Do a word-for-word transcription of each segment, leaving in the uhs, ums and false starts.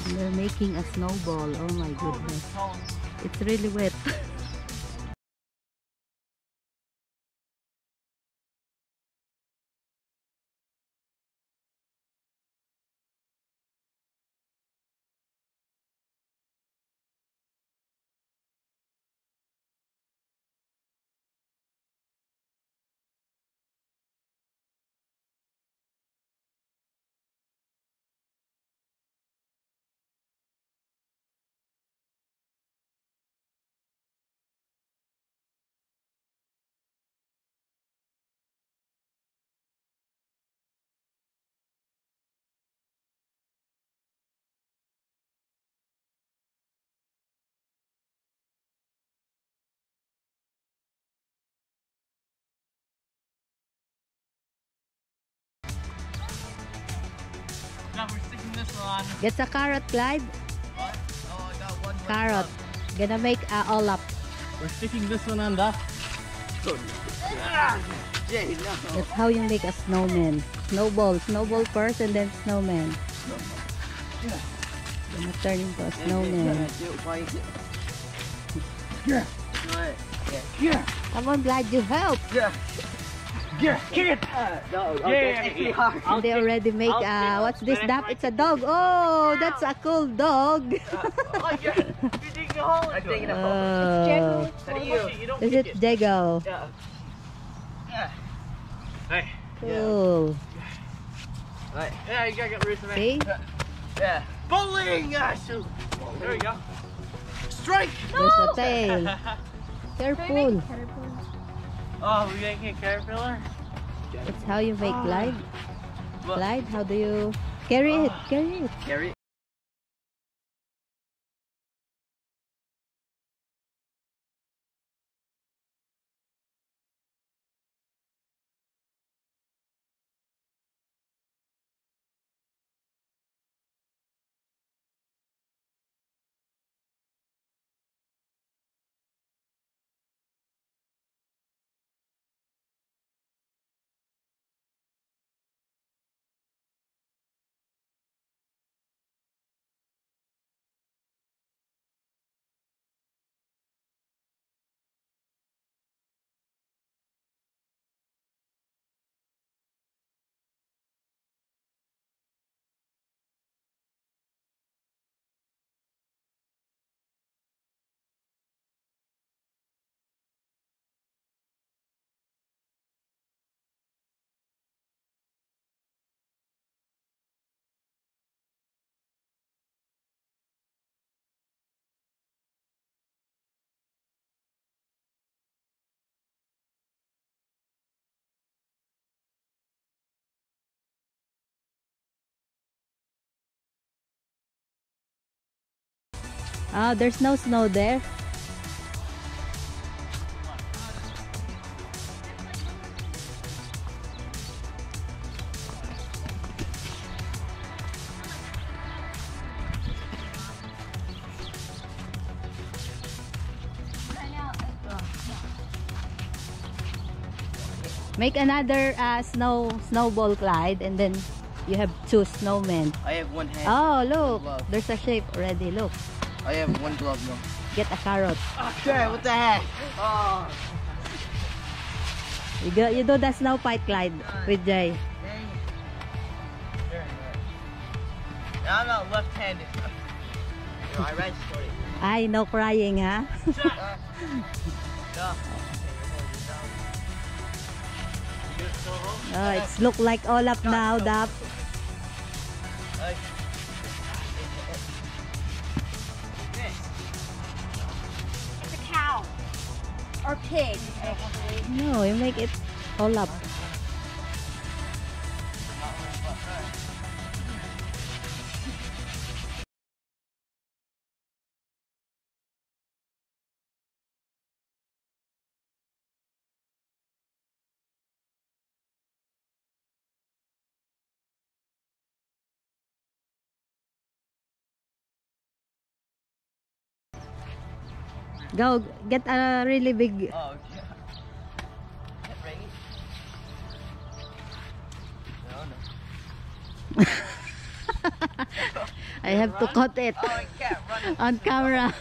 And they're making a snowball. Oh my goodness. It's really wet. Now we're sticking this one. Get a carrot, Clyde. What? Oh, I got one. Carrot. Gonna make uh, all up. We're sticking this one on the. Ah, Jay, no. That's how you make a snowman. Snowball. Snowball first and then snowman. Gonna turn into a snowman. Yeah. Yeah. Come on, Clyde, you help. Yeah. Yeah. Kick it. No, yeah. It's hard. And they already make uh, what's this? Dap? It's a dog. Oh, that's a cool dog. Oh, yeah. You're digging a hole. I'm digging a hole. Oh. You Is it Jago? Yeah. Yeah. Hey. Cool. Right. Yeah, you gotta get rid of it. See? Yeah. Bowling! Ah, shoot. There we go. Strike! There's a tail. Careful. Oh, we making a caterpillar? That's how you make Clyde. Look. Clyde, how do you carry it? Carry it. Carry it. Oh, there's no snow there. Make another uh, snow snowball, Clyde, and then you have two snowmen. I have one hand. Oh, look, glove. there's a shape already. Look, I have one glove now. get a carrot. Okay, what the heck? Oh. You go, you do the snow fight, Clyde, with Jay. I'm not left-handed. No, I ran straight. Ay, no crying, ha? No. Oh, it's look like all up now, Dap. It's a cow or pig, actually. No, you make it all up. Go, get a really big... Oh, yeah. Right? No, no. I have to cut it Oh, I can't run it. on camera.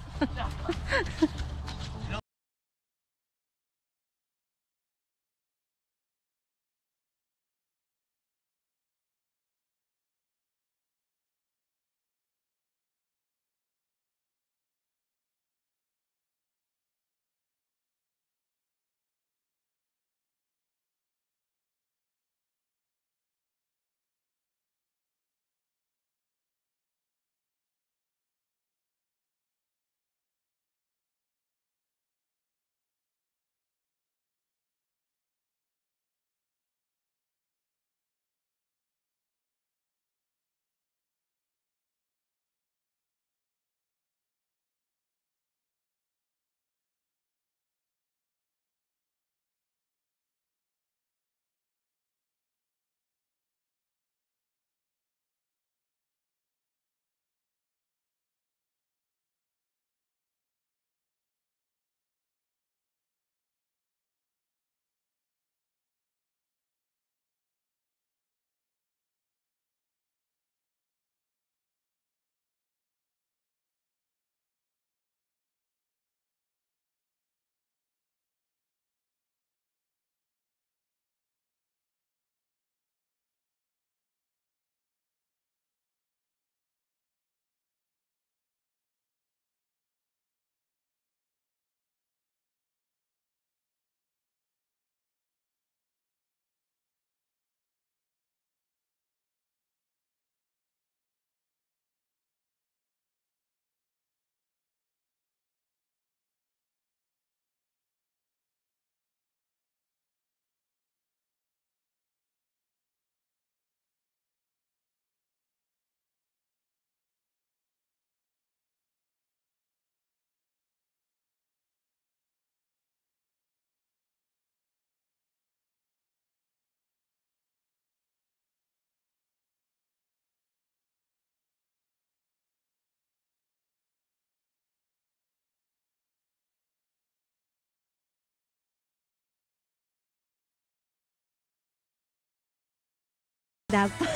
Dapat.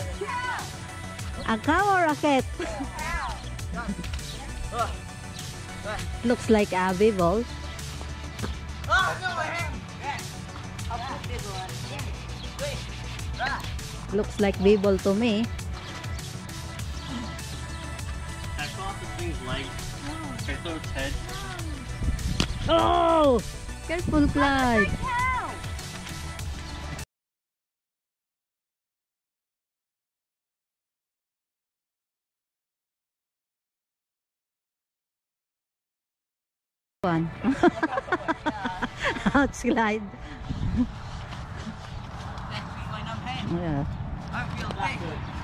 A cow or a cat? Looks like a beagle. Oh, no, I have. I'll put this one. Wait. Looks like beagle to me. I saw the thing's legs. I saw its head. Oh! Careful, Clyde. One. Ouch, Clyde. Next week when I'm head. Yeah. I feel good.